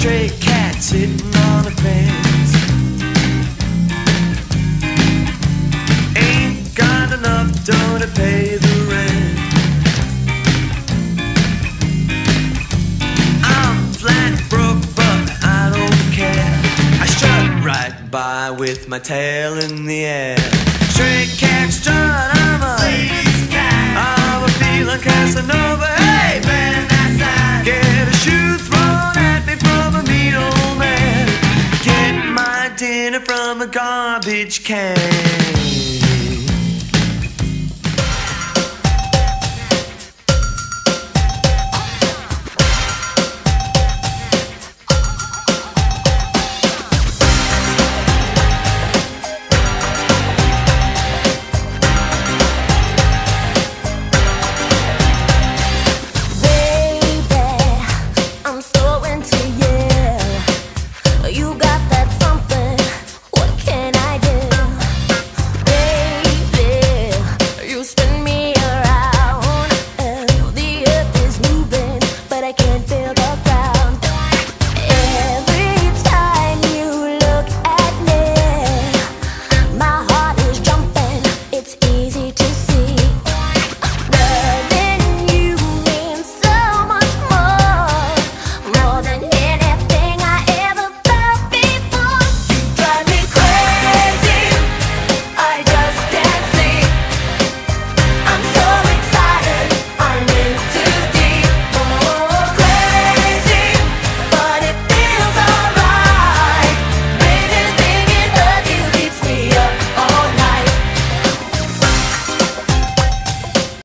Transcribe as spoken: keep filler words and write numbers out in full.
stray cat sitting on a fence. Ain't got enough dough to pay the rent. I'm flat broke, but I don't care. I strut right by with my tail in the air. Stray cat strut, I'm a ladies' cat. I'm a feeling Casanova. Hey, man, that's that. Get a shoe thrown at me from a mean old man. Get my dinner from a garbage can.